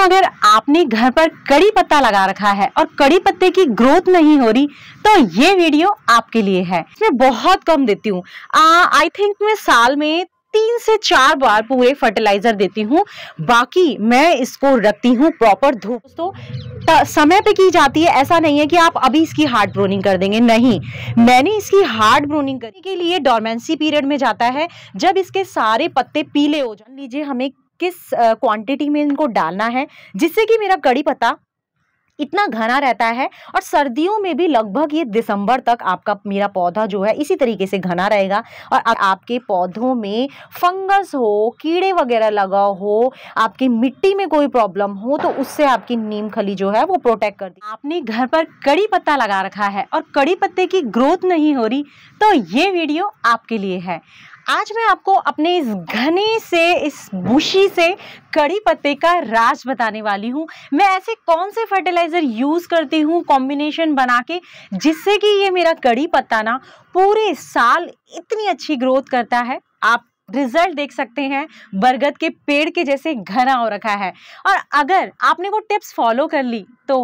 अगर आपने घर पर कड़ी पत्ता लगा रखा है और कड़ी पत्ते की ग्रोथ नहीं हो रही तो ये वीडियो आपके लिए है। मैं बहुत कम देती हूँ, आई थिंक मैं साल में 3 से 4 बार पूरे फर्टिलाइजर देती हूँ। बाकी मैं इसको रखती हूँ प्रॉपर धूप। दोस्तों समय पे की जाती है, ऐसा नहीं है कि आप अभी इसकी हार्ड प्रूनिंग कर देंगे, नहीं। मैंने इसकी हार्ड प्रूनिंग करने के लिए डोरमेंसी पीरियड में जाता है, जब इसके सारे पत्ते पीले हो जान लीजिए हमें किस क्वांटिटी में इनको डालना है जिससे कि मेरा कड़ी पत्ता इतना घना रहता है। और सर्दियों में भी लगभग ये दिसंबर तक आपका मेरा पौधा जो है इसी तरीके से घना रहेगा। और आपके पौधों में फंगस हो, कीड़े वगैरह लगा हो, आपकी मिट्टी में कोई प्रॉब्लम हो तो उससे आपकी नीम खली जो है वो प्रोटेक्ट करती है। आपने घर पर कड़ी पत्ता लगा रखा है और कड़ी पत्ते की ग्रोथ नहीं हो रही तो ये वीडियो आपके लिए है। आज मैं आपको अपने इस घने से, इस बुशी से कड़ी पत्ते का राज बताने वाली हूँ। मैं ऐसे कौन से फर्टिलाइजर यूज करती हूँ कॉम्बिनेशन बना के जिससे कि ये मेरा कड़ी पत्ता ना पूरे साल इतनी अच्छी ग्रोथ करता है। आप रिजल्ट देख सकते हैं, बरगद के पेड़ के जैसे घना हो रखा है। और अगर आपने वो टिप्स फॉलो कर ली तो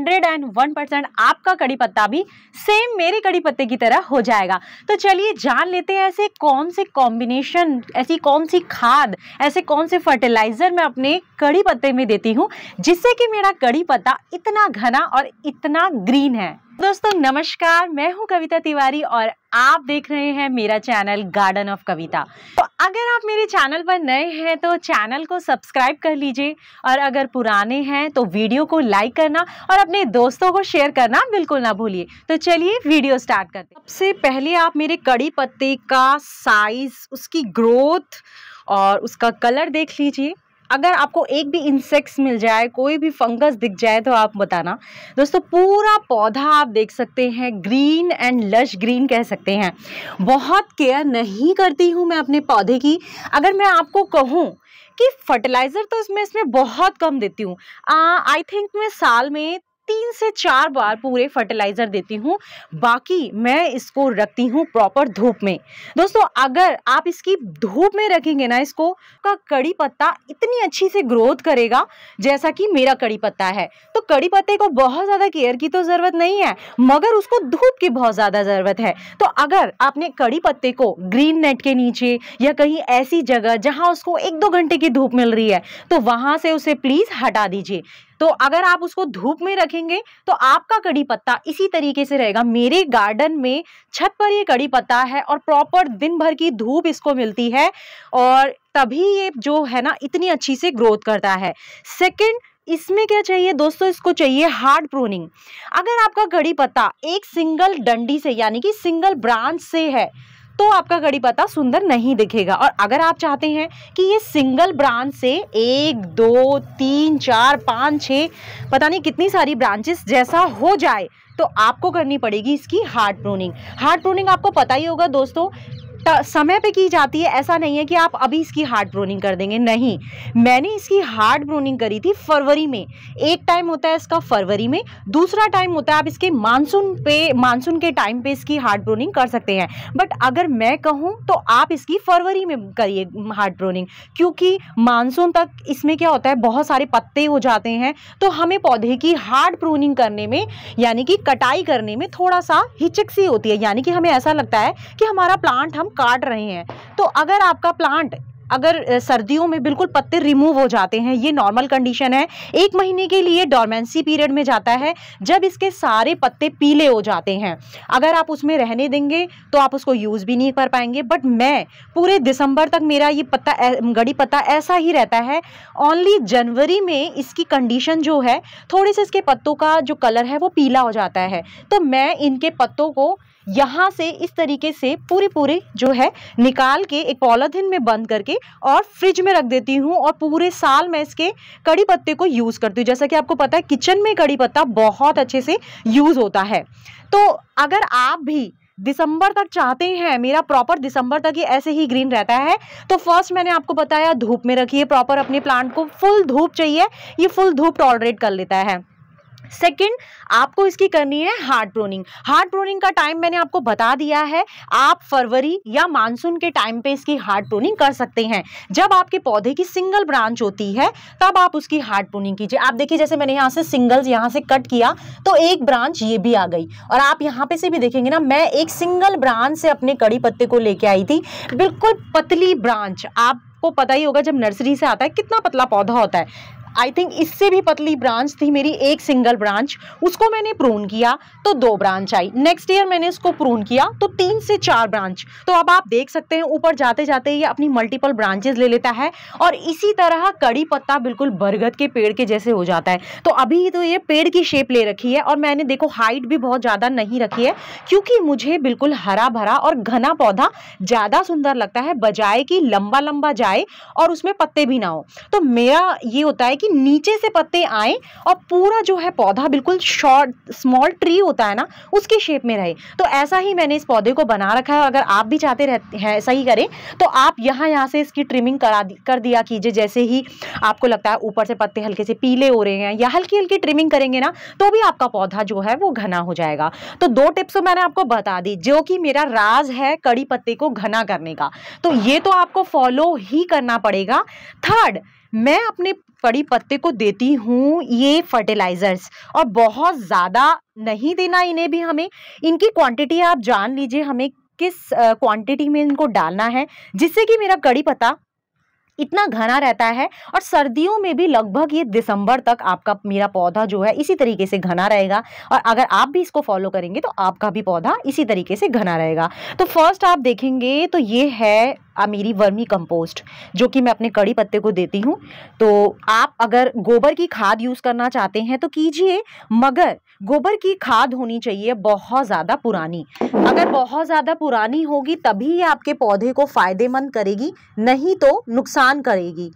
101% आपका कड़ी पत्ता भी सेम मेरे कड़ी पत्ते की तरह हो जाएगा। तो चलिए जान लेते हैं ऐसे कौन से कॉम्बिनेशन, ऐसी कौन सी खाद, ऐसे कौन से फर्टिलाइजर मैं अपने कड़ी पत्ते में देती हूँ जिससे कि मेरा कड़ी पत्ता इतना घना और इतना ग्रीन है। दोस्तों नमस्कार, मैं हूं कविता तिवारी और आप देख रहे हैं मेरा चैनल गार्डन ऑफ कविता। तो अगर आप मेरे चैनल पर नए हैं तो चैनल को सब्सक्राइब कर लीजिए, और अगर पुराने हैं तो वीडियो को लाइक करना और अपने दोस्तों को शेयर करना बिल्कुल ना भूलिए। तो चलिए वीडियो स्टार्ट करते हैं। सबसे पहले आप मेरे कड़ी पत्ते का साइज, उसकी ग्रोथ और उसका कलर देख लीजिए। अगर आपको एक भी इंसेक्ट्स मिल जाए, कोई भी फंगस दिख जाए तो आप बताना। दोस्तों पूरा पौधा आप देख सकते हैं ग्रीन एंड लश ग्रीन कह सकते हैं। बहुत केयर नहीं करती हूँ मैं अपने पौधे की। अगर मैं आपको कहूँ कि फर्टिलाइजर तो इसमें बहुत कम देती हूँ, आई थिंक मैं साल में 3 से 4 बार पूरे फर्टिलाइजर देती हूँ। बाकी मैं इसको रखती हूँ प्रॉपर धूप में। दोस्तों अगर आप इसकी धूप में रखेंगे ना, इसको का कड़ी पत्ता इतनी अच्छी से ग्रोथ करेगा जैसा कि मेरा कड़ी पत्ता है। तो कड़ी पत्ते को बहुत ज़्यादा केयर की तो ज़रूरत नहीं है, मगर उसको धूप की बहुत ज़्यादा ज़रूरत है। तो अगर आपने कड़ी पत्ते को ग्रीन नेट के नीचे या कहीं ऐसी जगह जहाँ उसको 1-2 घंटे की धूप मिल रही है तो वहाँ से उसे प्लीज़ हटा दीजिए। तो अगर आप उसको धूप में रखेंगे तो आपका कड़ी पत्ता इसी तरीके से रहेगा। मेरे गार्डन में छत पर ये कड़ी पत्ता है और प्रॉपर दिन भर की धूप इसको मिलती है और तभी ये जो है ना इतनी अच्छी से ग्रोथ करता है। सेकंड, इसमें क्या चाहिए दोस्तों, इसको चाहिए हार्ड प्रूनिंग। अगर आपका कड़ी पत्ता एक सिंगल डंडी से यानी कि सिंगल ब्रांच से है तो आपका कड़ी पत्ता सुंदर नहीं दिखेगा। और अगर आप चाहते हैं कि ये सिंगल ब्रांच से 1, 2, 3, 4, 5, 6 पता नहीं कितनी सारी ब्रांचेस जैसा हो जाए तो आपको करनी पड़ेगी इसकी हार्ड प्रूनिंग। हार्ड प्रूनिंग आपको पता ही होगा दोस्तों, समय पे की जाती है, ऐसा नहीं है कि आप अभी इसकी हार्ड प्रूनिंग कर देंगे, नहीं। मैंने इसकी हार्ड प्रूनिंग करी थी फरवरी में। एक टाइम होता है इसका फरवरी में, दूसरा टाइम होता है आप इसके मानसून के टाइम पे इसकी हार्ड प्रूनिंग कर सकते हैं। बट अगर मैं कहूँ तो आप इसकी फरवरी में करिए हार्ड प्रूनिंग, क्योंकि मानसून तक इसमें क्या होता है बहुत सारे पत्ते हो जाते हैं तो हमें पौधे की हार्ड प्रूनिंग करने में यानी कि कटाई करने में थोड़ा सा हिचक सी होती है, यानी कि हमें ऐसा लगता है कि हमारा प्लांट हम काट रहे हैं। तो अगर आपका प्लांट अगर सर्दियों में बिल्कुल पत्ते रिमूव हो जाते हैं, ये नॉर्मल कंडीशन है, 1 महीने के लिए डोरमेंसी पीरियड में जाता है जब इसके सारे पत्ते पीले हो जाते हैं। अगर आप उसमें रहने देंगे तो आप उसको यूज़ भी नहीं कर पाएंगे। बट मैं पूरे दिसंबर तक मेरा ये कड़ी पत्ता ऐसा ही रहता है। ओनली जनवरी में इसकी कंडीशन जो है थोड़े से इसके पत्तों का जो कलर है वो पीला हो जाता है। तो मैं इनके पत्तों को यहाँ से इस तरीके से पूरे जो है निकाल के एक पॉलीथिन में बंद करके और फ्रिज में रख देती हूँ और पूरे साल मैं इसके कड़ी पत्ते को यूज़ करती हूँ। जैसा कि आपको पता है किचन में कड़ी पत्ता बहुत अच्छे से यूज़ होता है। तो अगर आप भी दिसंबर तक चाहते हैं, मेरा प्रॉपर दिसंबर तक ये ऐसे ही ग्रीन रहता है, तो फर्स्ट मैंने आपको बताया धूप में रखिए प्रॉपर। अपने प्लांट को फुल धूप चाहिए, ये फुल धूप टॉलरेट कर लेता है। सेकंड, आपको इसकी करनी है हार्ड प्रूनिंग। हार्ड प्रूनिंग का टाइम मैंने आपको बता दिया है। आप फरवरी या मानसून के टाइम पे इसकी हार्ड प्रूनिंग कर सकते हैं। जब आपके पौधे की सिंगल ब्रांच होती है तब आप उसकी हार्ड प्रूनिंग कीजिए। आप देखिए, जैसे मैंने यहाँ से सिंगल्स यहाँ से कट किया तो एक ब्रांच ये भी आ गई, और आप यहाँ पे से भी देखेंगे ना, मैं एक सिंगल ब्रांच से अपने कड़ी पत्ते को लेके आई थी, बिल्कुल पतली ब्रांच। आपको पता ही होगा जब नर्सरी से आता है कितना पतला पौधा होता है। आई थिंक इससे भी पतली ब्रांच थी मेरी, एक सिंगल ब्रांच। उसको मैंने प्रून किया तो 2 ब्रांच आई। नेक्स्ट ईयर मैंने इसको प्रून किया तो 3 से 4 ब्रांच। तो अब आप देख सकते हैं ऊपर जाते जाते ये अपनी मल्टीपल ब्रांचेस ले लेता है, और इसी तरह कड़ी पत्ता बिल्कुल बरगद के पेड़ के जैसे हो जाता है। तो अभी तो ये पेड़ की शेप ले रखी है, और मैंने देखो हाइट भी बहुत ज्यादा नहीं रखी है, क्योंकि मुझे बिल्कुल हरा भरा और घना पौधा ज्यादा सुंदर लगता है, बजाय कि लंबा लंबा जाए और उसमें पत्ते भी ना हो। तो मेरा ये होता है कि नीचे से पत्ते आए और पूरा जो है पौधा बिल्कुल शॉर्ट स्मॉल ट्री होता है ना, उसकी शेप में रहे। तो ऐसा ही मैंने इस पौधे को बना रखा है। अगर आप भी चाहते हैं ऐसा ही करें तो आप यहाँ से इसकी ट्रिमिंग कर दिया कीजिए। जैसे ही आपको लगता है ऊपर से पत्ते हल्के से पीले हो रहे हैं, या हल्की हल्की ट्रिमिंग करेंगे ना, तो भी आपका पौधा जो है वो घना हो जाएगा। तो 2 टिप्स तो मैंने आपको बता दी, जो कि मेरा राज है कड़ी पत्ते को घना करने का। तो ये तो आपको फॉलो ही करना पड़ेगा। थर्ड, मैं अपने कड़ी पत्ते को देती हूँ ये फर्टिलाइजर्स, और बहुत ज़्यादा नहीं देना इन्हें भी। हमें इनकी क्वांटिटी आप जान लीजिए, हमें किस क्वांटिटी में इनको डालना है, जिससे कि मेरा कड़ी पत्ता इतना घना रहता है। और सर्दियों में भी लगभग ये दिसंबर तक आपका मेरा पौधा जो है इसी तरीके से घना रहेगा। और अगर आप भी इसको फॉलो करेंगे तो आपका भी पौधा इसी तरीके से घना रहेगा। तो फर्स्ट आप देखेंगे तो ये है मेरी वर्मी कंपोस्ट, जो कि मैं अपने कड़ी पत्ते को देती हूँ। तो आप अगर गोबर की खाद यूज करना चाहते हैं तो कीजिए, मगर गोबर की खाद होनी चाहिए बहुत ज्यादा पुरानी। अगर बहुत ज्यादा पुरानी होगी तभी ये आपके पौधे को फायदेमंद करेगी, नहीं तो नुकसान करेगी।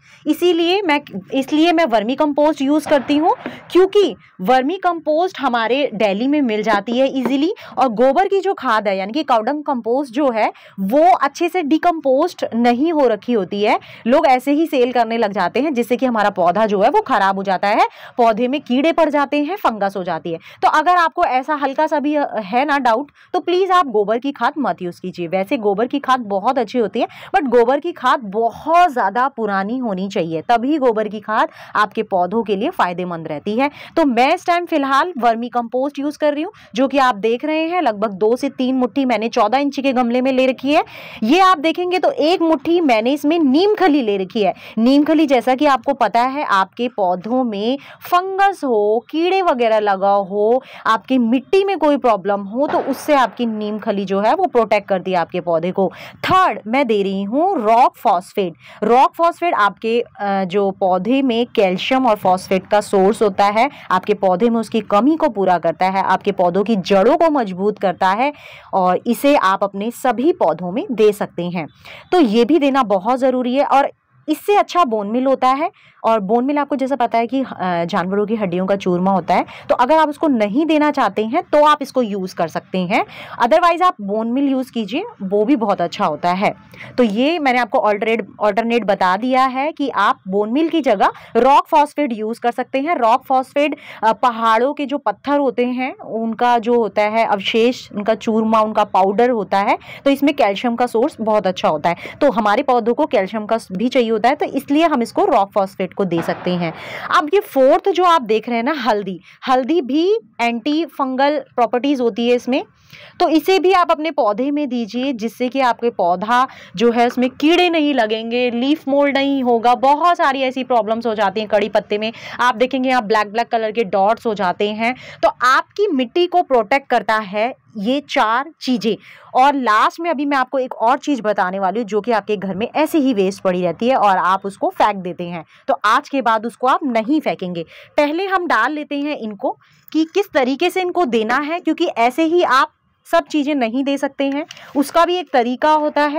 इसलिए मैं वर्मी कंपोस्ट यूज करती हूँ, क्योंकि वर्मी कंपोस्ट हमारे दिल्ली में मिल जाती है इजीली। और गोबर की जो खाद है, यानी कि काउडंग कंपोस्ट जो है, वो अच्छे से डिकम्पोस्ट नहीं हो रखी होती है। लोग ऐसे ही सेल करने लग जाते हैं, जिससे कि हमारा पौधा जो है वो खराब हो जाता है, पौधे में कीड़े पड़ जाते हैं, फंगस हो जाती है। तो अगर आपको ऐसा हल्का सा भी है ना डाउट, तो प्लीज आप गोबर की खाद मत यूज कीजिए। वैसे गोबर की खाद बहुत अच्छी होती है, बट गोबर की खाद बहुत ज्यादा पुरानी होनी चाहिए, तभी गोबर की खाद आपके पौधों के लिए फायदेमंद रहती है। तो मैं इस टाइम फिलहाल वर्मी कंपोस्ट यूज कर रही हूँ, जो कि आप देख रहे हैं लगभग 2 से 3 मुट्ठी मैंने 14 इंच के गमले में ले रखी है। ये आप देखेंगे तो 1 मुट्ठी मैंने इसमें नीम खली ले रखी है। नीम खली, जैसा कि आपको पता है, आपके पौधों में फंगस हो, कीड़े वगैरह लगा हो, आपकी मिट्टी में कोई प्रॉब्लम हो, तो उससे आपकी नीम खली जो है वो प्रोटेक्ट करती है आपके पौधे को। थर्ड, मैं दे रही हूँ रॉक फॉस्फेट। रॉक फॉस्फेट आपके जो पौधे में कैल्शियम और फॉस्फेट का सोर्स होता है, आपके पौधे में उसकी कमी को पूरा करता है, आपके पौधों की जड़ों को मजबूत करता है, और इसे आप अपने सभी पौधों में दे सकते हैं। तो ये भी देना बहुत ज़रूरी है। और इससे अच्छा बोन मिल होता है, और बोन मिल आपको जैसा पता है कि जानवरों की हड्डियों का चूरमा होता है। तो अगर आप उसको नहीं देना चाहते हैं तो आप इसको यूज़ कर सकते हैं, अदरवाइज आप बोन मिल यूज़ कीजिए, वो भी बहुत अच्छा होता है। तो ये मैंने आपको ऑल्टरनेट बता दिया है कि आप बोन मिल की जगह रॉक फॉस्फेट यूज़ कर सकते हैं। रॉक फॉस्फेट पहाड़ों के जो पत्थर होते हैं उनका जो होता है अवशेष, उनका चूरमा, उनका पाउडर होता है, तो इसमें कैल्शियम का सोर्स बहुत अच्छा होता है। तो हमारे पौधों को कैल्शियम का भी चाहिए होता है, तो इसलिए हम इसको रॉक फॉस्फेट को दे सकते हैं। अब ये फोर्थ जो आप देख रहे हैं ना, हल्दी भी एंटी फंगल प्रॉपर्टीज होती है इसमें, तो इसे भी आप अपने पौधे में दीजिए, जिससे कि आपके पौधा जो है उसमें कीड़े नहीं लगेंगे, लीफ मोल्ड नहीं होगा। बहुत सारी ऐसी प्रॉब्लम्स हो जाती हैं कड़ी पत्ते में, आप देखेंगे यहाँ ब्लैक कलर के डॉट्स हो जाते हैं। तो आपकी मिट्टी को प्रोटेक्ट करता है ये 4 चीजें। और लास्ट में अभी मैं आपको एक और चीज बताने वाली हूँ, जो कि आपके घर में ऐसे ही वेस्ट पड़ी रहती है और आप उसको फेंक देते हैं। तो आज के बाद उसको आप नहीं फेंकेंगे, पहले हम डाल लेते हैं इनको कि किस तरीके से इनको देना है, क्योंकि ऐसे ही आप सब चीजें नहीं दे सकते हैं, उसका भी एक तरीका होता है,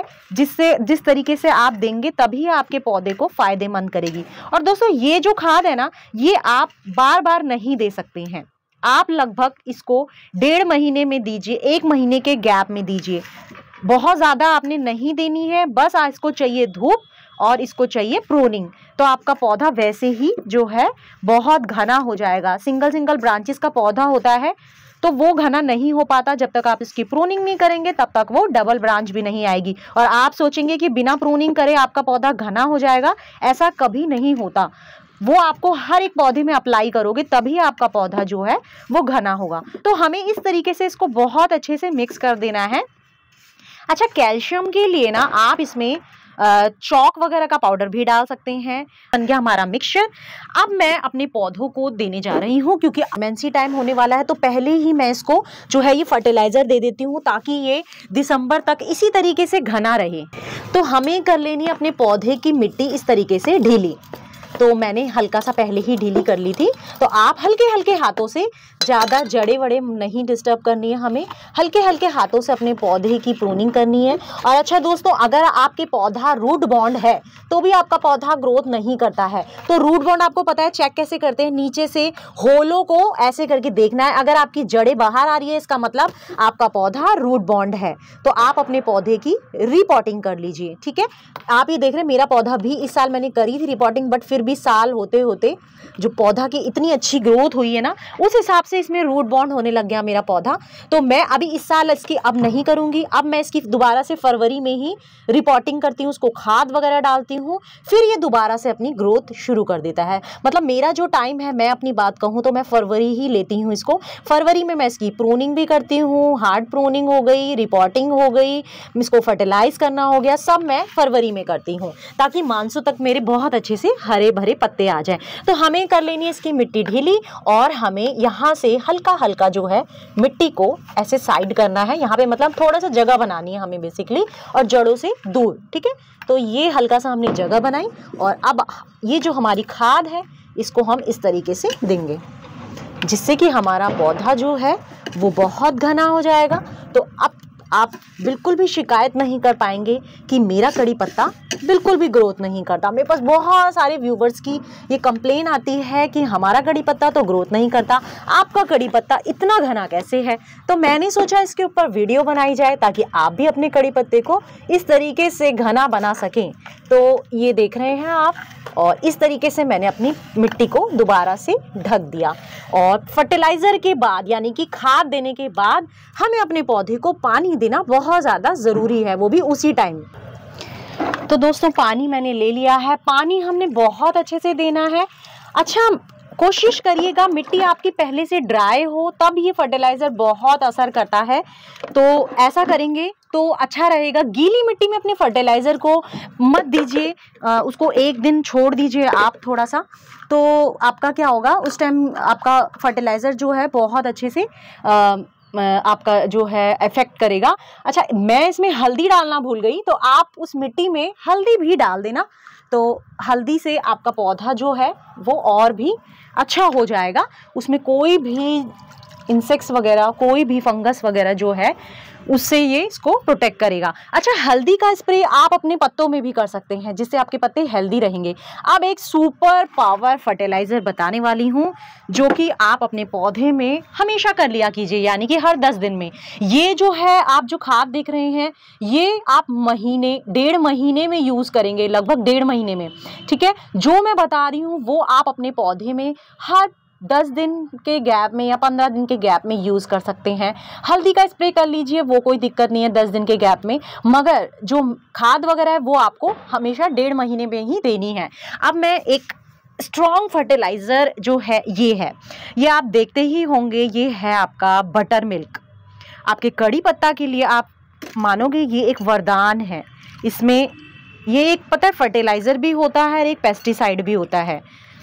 जिस तरीके से आप देंगे तभी आपके पौधे को फायदेमंद करेगी। और दोस्तों, ये जो खाद है ना, ये आप बार बार नहीं दे सकते हैं, आप लगभग इसको 1.5 महीने में दीजिए, 1 महीने के गैप में दीजिए। बहुत ज़्यादा आपने नहीं देनी है, बस इसको चाहिए धूप और इसको चाहिए प्रूनिंग, तो आपका पौधा वैसे ही जो है बहुत घना हो जाएगा। सिंगल सिंगल ब्रांचेस का पौधा होता है तो वो घना नहीं हो पाता, जब तक आप इसकी प्रूनिंग नहीं करेंगे तब तक वो डबल ब्रांच भी नहीं आएगी। और आप सोचेंगे कि बिना प्रूनिंग करे आपका पौधा घना हो जाएगा, ऐसा कभी नहीं होता। वो आपको हर एक पौधे में अप्लाई करोगे तभी आपका पौधा जो है वो घना होगा। तो हमें इस तरीके से इसको बहुत अच्छे से मिक्स कर देना है। अच्छा, कैल्शियम के लिए ना आप इसमें चौक वगैरह का पाउडर भी डाल सकते हैं। बन गया हमारा मिक्सचर। अब मैं अपने पौधों को देने जा रही हूँ, क्योंकि इमरजेंसी टाइम होने वाला है तो पहले ही मैं इसको जो है ये फर्टिलाइजर दे देती हूँ ताकि ये दिसंबर तक इसी तरीके से घना रहे। तो हमें कर लेनी अपने पौधे की मिट्टी इस तरीके से ढीली। तो मैंने हल्का सा पहले ही ढीली कर ली थी। तो आप हल्के हल्के हाथों से, ज़्यादा जड़े वड़े नहीं डिस्टर्ब करनी है हमें, हल्के हल्के हाथों से अपने पौधे की प्रूनिंग करनी है। और अच्छा दोस्तों, अगर आपके पौधा रूट बॉन्ड है तो भी आपका पौधा ग्रोथ नहीं करता है। तो रूट बॉन्ड आपको पता है चेक कैसे करते हैं, नीचे से होलों को ऐसे करके देखना है। अगर आपकी जड़ें बाहर आ रही है इसका मतलब आपका पौधा रूट बॉन्ड है। तो आप अपने पौधे की रिपोर्टिंग कर लीजिए, ठीक है। आप ये देख रहे हैं मेरा पौधा भी इस साल मैंने करी थी रिपोर्टिंग, बट फिर भी साल होते होते जो पौधा की इतनी अच्छी ग्रोथ हुई है ना, उस हिसाब से इसमें रूट बॉन्ड होने लग गया मेरा पौधा। तो मैं अभी इस साल इसकी अब नहीं करूंगी, अब मैं इसकी दोबारा से फरवरी में ही रिपोर्टिंग करती हूँ, उसको खाद वगैरह डालती हूँ, फिर ये दोबारा से अपनी ग्रोथ शुरू कर देता है। मतलब मेरा जो टाइम है, मैं अपनी बात कहूँ तो मैं फरवरी ही लेती हूँ इसको। फरवरी में मैं इसकी प्रूनिंग भी करती हूँ, हार्ड प्रूनिंग हो गई, रिपोर्टिंग हो गई, इसको फर्टिलाइज करना हो गया, सब मैं फरवरी में करती हूँ ताकि मानसून तक मेरे बहुत अच्छे से हरे भरे पत्ते आ जाएं। तो हमें कर लेनी है इसकी मिट्टी ढीली और हमें यहाँ से हल्का हल्का जो है मिट्टी को ऐसे साइड करना है। यहाँ पे मतलब थोड़ा सा जगह बनानी है हमें बेसिकली, और जड़ों से दूर, ठीक है। तो ये हल्का सा हमने जगह बनाई और अब ये जो हमारी खाद है इसको हम इस तरीके से देंगे जिससे कि हमारा पौधा जो है वो बहुत घना हो जाएगा। तो अब आप बिल्कुल भी शिकायत नहीं कर पाएंगे कि मेरा कड़ी पत्ता बिल्कुल भी ग्रोथ नहीं करता। मेरे पास बहुत सारे व्यूवर्स की ये कंप्लेन आती है कि हमारा कड़ी पत्ता तो ग्रोथ नहीं करता, आपका कड़ी पत्ता इतना घना कैसे है। तो मैंने सोचा इसके ऊपर वीडियो बनाई जाए ताकि आप भी अपने कड़ी पत्ते को इस तरीके से घना बना सकें। तो ये देख रहे हैं आप, और इस तरीके से मैंने अपनी मिट्टी को दोबारा से ढक दिया। और फर्टिलाइज़र के बाद यानी कि खाद देने के बाद हमें अपने पौधे को पानी देना बहुत ज़्यादा ज़रूरी है, वो भी उसी टाइम। तो दोस्तों पानी मैंने ले लिया है, पानी हमने बहुत अच्छे से देना है। अच्छा, कोशिश करिएगा मिट्टी आपकी पहले से ड्राई हो, तब ये फर्टिलाइज़र बहुत असर करता है। तो ऐसा करेंगे तो अच्छा रहेगा। गीली मिट्टी में अपने फर्टिलाइज़र को मत दीजिए, उसको एक दिन छोड़ दीजिए आप थोड़ा सा, तो आपका क्या होगा उस टाइम आपका फर्टिलाइज़र जो है बहुत अच्छे से आपका जो है इफेक्ट करेगा। अच्छा, मैं इसमें हल्दी डालना भूल गई, तो आप उस मिट्टी में हल्दी भी डाल देना। तो हल्दी से आपका पौधा जो है वो और भी अच्छा हो जाएगा, उसमें कोई भी इंसेक्ट्स वगैरह, कोई भी फंगस वगैरह जो है उससे ये इसको प्रोटेक्ट करेगा। अच्छा, हल्दी का स्प्रे आप अपने पत्तों में भी कर सकते हैं जिससे आपके पत्ते हेल्दी रहेंगे। अब एक सुपर पावर फर्टिलाइज़र बताने वाली हूँ जो कि आप अपने पौधे में हमेशा कर लिया कीजिए, यानी कि हर 10 दिन में। ये जो है आप जो खाद देख रहे हैं ये आप डेढ़ महीने में यूज़ करेंगे, लगभग 1.5 महीने में, ठीक है। जो मैं बता रही हूँ वो आप अपने पौधे में हर 10 दिन के गैप में या 15 दिन के गैप में यूज़ कर सकते हैं। हल्दी का स्प्रे कर लीजिए, वो कोई दिक्कत नहीं है 10 दिन के गैप में, मगर जो खाद वगैरह है वो आपको हमेशा 1.5 महीने में ही देनी है। अब मैं एक स्ट्रॉन्ग फर्टिलाइज़र जो है ये आप देखते ही होंगे, ये है आपका बटर मिल्क। आपके कड़ी पत्ता के लिए आप मानोगे ये एक वरदान है। इसमें ये एक पता है फर्टिलाइज़र भी होता है और एक पेस्टिसाइड भी होता है।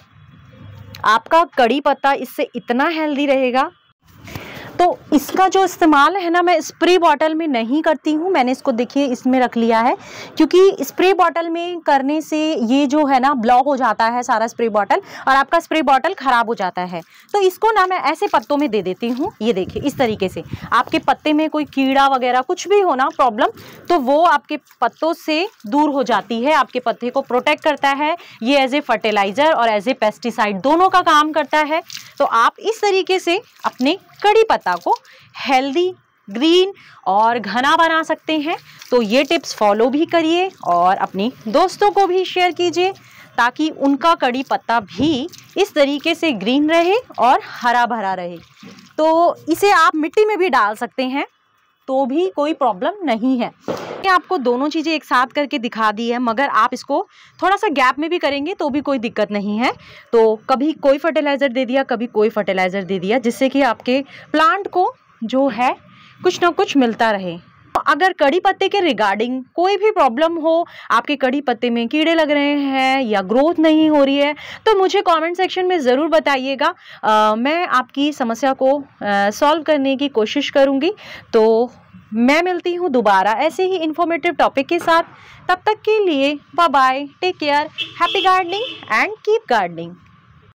आपका कड़ी पत्ता इससे इतना हेल्दी रहेगा। तो इसका जो इस्तेमाल है ना, मैं स्प्रे बॉटल में नहीं करती हूँ, मैंने इसको देखिए इसमें रख लिया है, क्योंकि स्प्रे बॉटल में करने से ये जो है ना ब्लॉक हो जाता है सारा स्प्रे बॉटल और आपका स्प्रे बॉटल ख़राब हो जाता है। तो इसको ना मैं ऐसे पत्तों में दे देती हूँ। ये देखिए इस तरीके से आपके पत्ते में कोई कीड़ा वगैरह कुछ भी हो ना प्रॉब्लम, तो वो आपके पत्तों से दूर हो जाती है, आपके पत्ते को प्रोटेक्ट करता है। ये एज ए फर्टिलाइज़र और एज ए पेस्टिसाइड दोनों का काम करता है। तो आप इस तरीके से अपने कड़ी पत्ता को हेल्दी ग्रीन और घना बना सकते हैं। तो ये टिप्स फॉलो भी करिए और अपनी दोस्तों को भी शेयर कीजिए ताकि उनका कड़ी पत्ता भी इस तरीके से ग्रीन रहे और हरा भरा रहे। तो इसे आप मिट्टी में भी डाल सकते हैं तो भी कोई प्रॉब्लम नहीं है। मैंने आपको दोनों चीज़ें एक साथ करके दिखा दी है, मगर आप इसको थोड़ा सा गैप में भी करेंगे तो भी कोई दिक्कत नहीं है। तो कभी कोई फर्टिलाइज़र दे दिया, कभी कोई फर्टिलाइज़र दे दिया, जिससे कि आपके प्लांट को जो है कुछ ना कुछ मिलता रहे। अगर कड़ी पत्ते के रिगार्डिंग कोई भी प्रॉब्लम हो, आपके कड़ी पत्ते में कीड़े लग रहे हैं या ग्रोथ नहीं हो रही है, तो मुझे कमेंट सेक्शन में ज़रूर बताइएगा। मैं आपकी समस्या को सॉल्व करने की कोशिश करूँगी। तो मैं मिलती हूँ दोबारा ऐसे ही इन्फॉर्मेटिव टॉपिक के साथ। तब तक के लिए bye bye, take care, happy gardening and keep gardening.